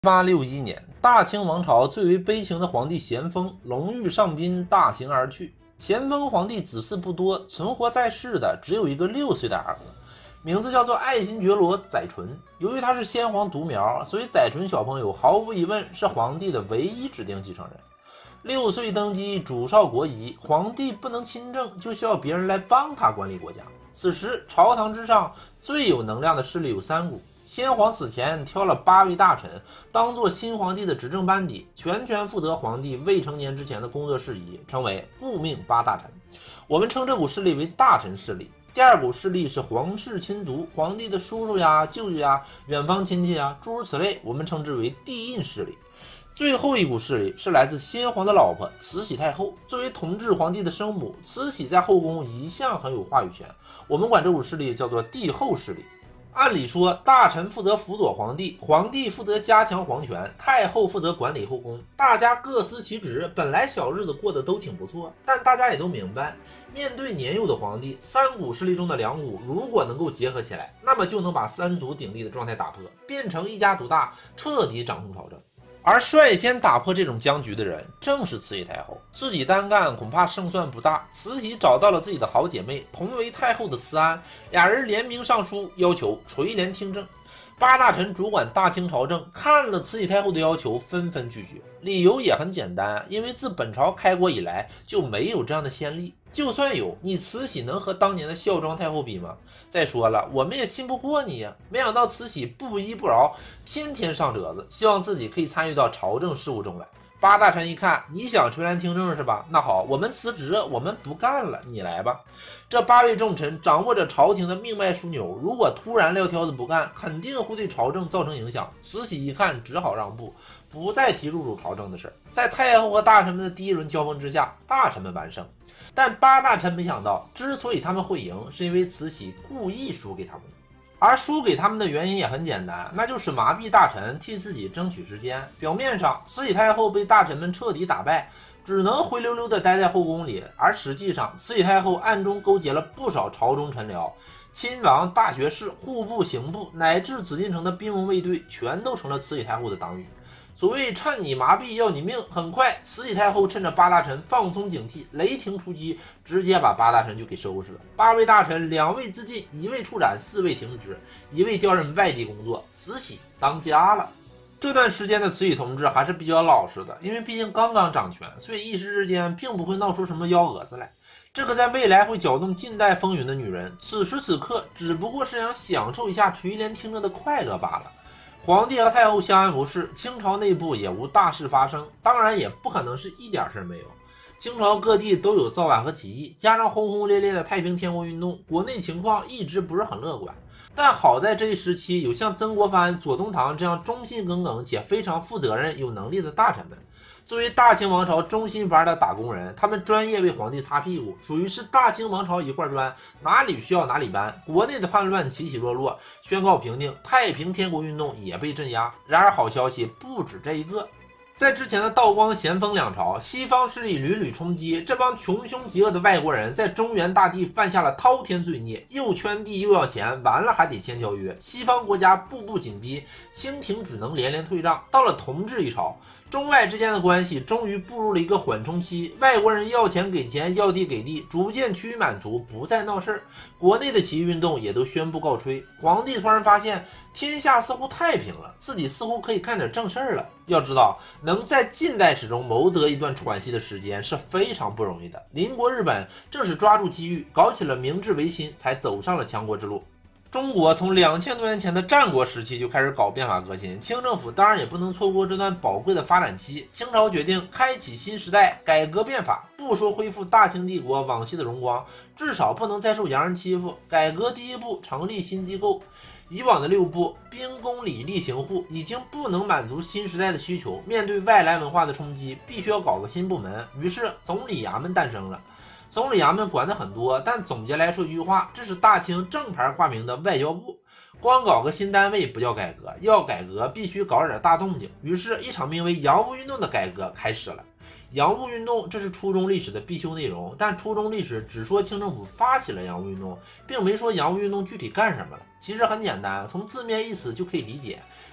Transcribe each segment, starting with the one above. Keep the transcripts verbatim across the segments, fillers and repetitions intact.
一八六一年，大清王朝最为悲情的皇帝咸丰龙驭上宾，大行而去。咸丰皇帝子嗣不多，存活在世的只有一个六岁的儿子，名字叫做爱新觉罗·载淳。由于他是先皇独苗，所以载淳小朋友毫无疑问是皇帝的唯一指定继承人。六岁登基，主少国疑，皇帝不能亲政，就需要别人来帮他管理国家。此时，朝堂之上最有能量的势力有三股。先皇此前挑了八位大臣当做新皇帝的执政班底，全权负责皇帝未成年之前的工作事宜，称为顾命八大臣。我们称这股势力为大臣势力。第二股势力是皇室亲族，皇帝的叔叔呀、舅舅呀、远方亲戚呀，诸如此类，我们称之为帝印势力。最后一股势力是来自先皇的老婆慈禧太后。作为统治皇帝的生母，慈禧在后宫一向很有话语权，我们管这股势力叫做帝后势力。按理说，大臣负责辅佐皇帝，皇帝负责加强皇权，太后负责管理后宫，大家各司其职，本来小日子过得都挺不错。但大家也都明白，面对年幼的皇帝，三股势力中的两股如果能够结合起来，那么就能把三足鼎立的状态打破，变成一家独大，彻底掌控朝政。而率先打破这种僵局的人正是慈禧太后，自己单干恐怕胜算不大。慈禧找到了自己的好姐妹，同为太后的慈安，俩人联名上书，要求垂帘听政。八大臣主管大清朝政，看了慈禧太后的要求，纷纷拒绝。理由也很简单，因为自本朝开国以来就没有这样的先例，就算有，你慈禧能和当年的孝庄太后比吗？再说了，我们也信不过你呀。没想到慈禧不依不饶，天天上折子，希望自己可以参与到朝政事务中来。八大臣一看，你想垂帘听政是吧？那好，我们辞职，我们不干了，你来吧。这八位重臣掌握着朝廷的命脉枢纽，如果突然撂挑子不干，肯定会对朝政造成影响。慈禧一看，只好让步，不再提入主朝政的事。在太后和大臣们的第一轮交锋之下，大臣们完胜。但八大臣没想到，之所以他们会赢，是因为慈禧故意输给他们。而输给他们的原因也很简单，那就是麻痹大臣，替自己争取时间。表面上，慈禧太后被大臣们彻底打败，只能灰溜溜地待在后宫里，而实际上，慈禧太后暗中勾结了不少朝中臣僚，亲王、大学士、户部、刑部，乃至紫禁城的兵卫卫队，全都成了慈禧太后的党羽。所谓趁你麻痹要你命，很快慈禧太后趁着八大臣放松警惕，雷霆出击，直接把八大臣就给收拾了。八位大臣，两位自尽，一位处斩，四位停职，一位调任外地工作，慈禧当家了。这段时间的慈禧同志还是比较老实的，因为毕竟刚刚掌权，所以一时之间并不会闹出什么幺蛾子来。这个在未来会搅动近代风云的女人，此时此刻只不过是想享受一下垂帘听政的快乐罢了。皇帝和太后相安无事，清朝内部也无大事发生，当然也不可能是一点事没有。清朝各地都有造反和起义，加上轰轰烈烈的太平天国运动，国内情况一直不是很乐观。但好在这一时期有像曾国藩、左宗棠这样忠心耿耿且非常负责任、有能力的大臣们。作为大清王朝中心班的打工人，他们专业为皇帝擦屁股，属于是大清王朝一块砖，哪里需要哪里搬。国内的叛乱起起落落，宣告平定，太平天国运动也被镇压。然而好消息不止这一个，在之前的道光、咸丰两朝，西方势力屡屡冲击，这帮穷凶极恶的外国人在中原大地犯下了滔天罪孽，又圈地又要钱，完了还得签条约。西方国家步步紧逼，清廷只能连连退让。到了同治一朝，中外之间的关系终于步入了一个缓冲期，外国人要钱给钱，要地给地，逐渐趋于满足，不再闹事儿。国内的起义运动也都宣布告吹。皇帝突然发现天下似乎太平了，自己似乎可以干点正事儿了。要知道，能在近代史中谋得一段喘息的时间是非常不容易的。邻国日本正是抓住机遇，搞起了明治维新，才走上了强国之路。中国从两千多年前的战国时期就开始搞变法革新，清政府当然也不能错过这段宝贵的发展期。清朝决定开启新时代，改革变法，不说恢复大清帝国往昔的荣光，至少不能再受洋人欺负。改革第一步，成立新机构。以往的六部兵工礼吏刑户已经不能满足新时代的需求，面对外来文化的冲击，必须要搞个新部门。于是总理衙门诞生了。总理衙门管的很多，但总结来说一句话，这是大清正牌挂名的外交部。光搞个新单位不叫改革，要改革必须搞点大动静。于是，一场名为洋务运动的改革开始了。洋务运动，这是初中历史的必修内容，但初中历史只说清政府发起了洋务运动，并没说洋务运动具体干什么了。其实很简单，从字面意思就可以理解，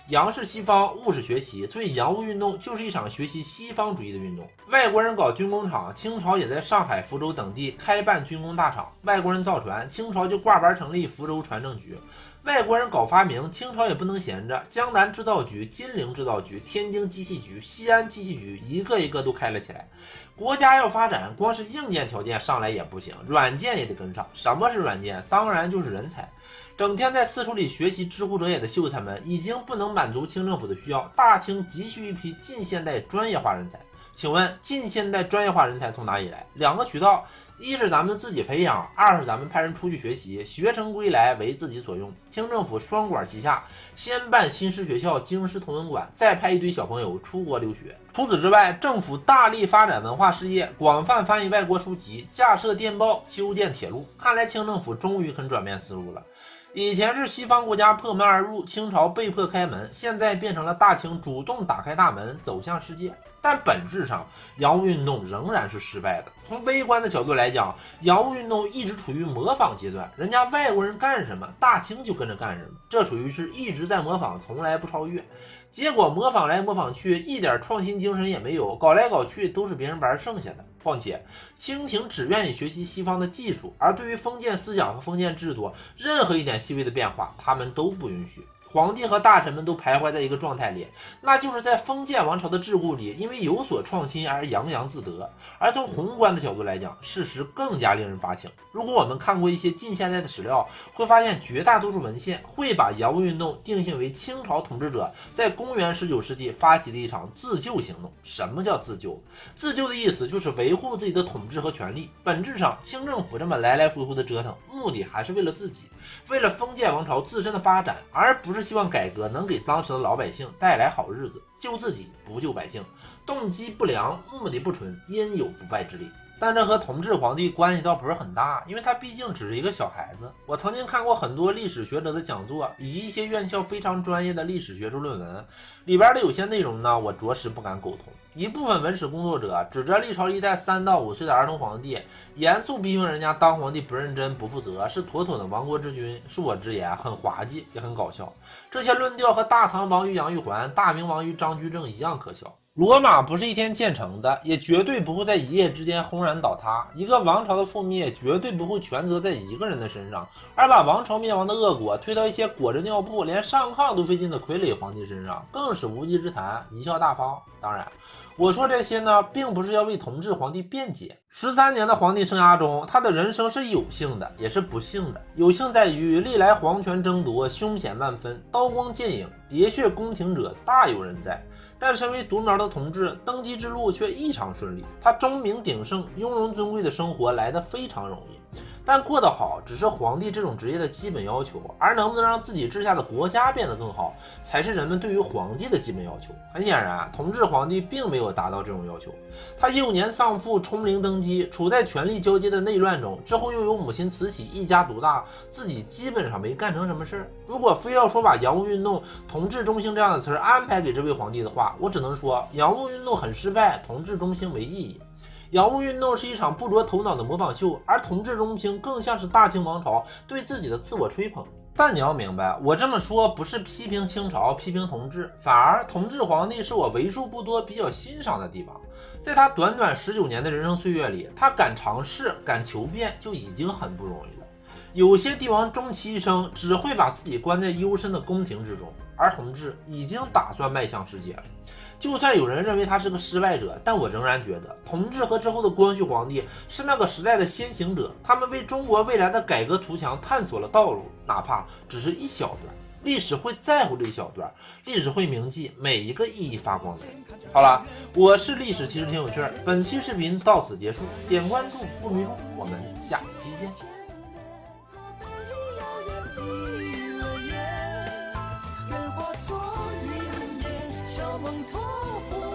洋是西方，物是学习，所以洋务运动就是一场学习西方主义的运动。外国人搞军工厂，清朝也在上海、福州等地开办军工大厂；外国人造船，清朝就挂牌成立福州船政局。外国人搞发明，清朝也不能闲着，江南制造局、金陵制造局、天津机器局、西安机器局，一个一个都开了起来。国家要发展，光是硬件条件上来也不行，软件也得跟上。什么是软件？当然就是人才。整天在私塾里学习知乎者也的秀才们，已经不能满足清政府的需要，大清急需一批近现代专业化人才。请问近现代专业化人才从哪里来？两个渠道，一是咱们自己培养，二是咱们派人出去学习，学成归来为自己所用。清政府双管齐下，先办新式学校、京师同文馆，再派一堆小朋友出国留学。除此之外，政府大力发展文化事业，广泛翻译外国书籍，架设电报，修建铁路。看来清政府终于肯转变思路了。以前是西方国家破门而入，清朝被迫开门，现在变成了大清主动打开大门走向世界。但本质上，洋务运动仍然是失败的。从微观的角度来讲，洋务运动一直处于模仿阶段，人家外国人干什么，大清就跟着干什么，这属于是一直在模仿，从来不超越。结果模仿来模仿去，一点创新精神也没有，搞来搞去都是别人玩剩下的。况且清廷只愿意学习西方的技术，而对于封建思想和封建制度，任何一点细微的变化，他们都不允许。皇帝和大臣们都徘徊在一个状态里，那就是在封建王朝的桎梏里，因为有所创新而洋洋自得。而从宏观的角度来讲，事实更加令人发清。如果我们看过一些近现代的史料，会发现绝大多数文献会把洋务运动定性为清朝统治者在公元十九世纪发起的一场自救行动。什么叫自救？自救的意思就是维护自己的统治和权力。本质上，清政府这么来来回回的折腾，目的还是为了自己，为了封建王朝自身的发展，而不是希望改革能给当时的老百姓带来好日子。救自己不救百姓，动机不良，目的不纯，因有不败之理。但这和同治皇帝关系倒不是很大，因为他毕竟只是一个小孩子。我曾经看过很多历史学者的讲座，以及一些院校非常专业的历史学术论文，里边的有些内容呢，我着实不敢苟同。一部分文史工作者指着历朝历代三到五岁的儿童皇帝，严肃批评人家当皇帝不认真、不负责，是妥妥的亡国之君。恕我直言，很滑稽，也很搞笑。这些论调和大唐亡于杨玉环、大明亡于张居正一样可笑。罗马不是一天建成的，也绝对不会在一夜之间轰然倒塌。一个王朝的覆灭绝对不会全责在一个人的身上，而把王朝灭亡的恶果推到一些裹着尿布连上炕都费劲的傀儡皇帝身上，更是无稽之谈，贻笑大方。当然，我说这些呢，并不是要为同治皇帝辩解。十三年的皇帝生涯中，他的人生是有幸的，也是不幸的。有幸在于历来皇权争夺凶险万分，刀光剑影，喋血宫廷者大有人在。但身为独苗的同治，登基之路却异常顺利。他钟鸣鼎盛、雍容尊贵的生活来得非常容易，但过得好只是皇帝这种职业的基本要求，而能不能让自己治下的国家变得更好，才是人们对于皇帝的基本要求。很显然，同治皇帝并没有达到这种要求。他幼年丧父，冲龄登基，处在权力交接的内乱中，之后又有母亲慈禧一家独大，自己基本上没干成什么事儿。如果非要说把洋务运动、同治中兴这样的词儿安排给这位皇帝的话，我只能说洋务运动很失败，同治中兴没意义。洋务运动是一场不着头脑的模仿秀，而同治中兴更像是大清王朝对自己的自我吹捧。但你要明白，我这么说不是批评清朝、批评同治，反而同治皇帝是我为数不多比较欣赏的地方。在他短短十九年的人生岁月里，他敢尝试、敢求变，就已经很不容易了。有些帝王终其一生只会把自己关在幽深的宫廷之中，而同治已经打算迈向世界了。就算有人认为他是个失败者，但我仍然觉得同治和之后的光绪皇帝是那个时代的先行者，他们为中国未来的改革图强探索了道路，哪怕只是一小段。历史会在乎这一小段，历史会铭记每一个熠熠发光的人。好了，我是历史其实挺有趣，本期视频到此结束，点关注不迷路，我们下期见。 梦托付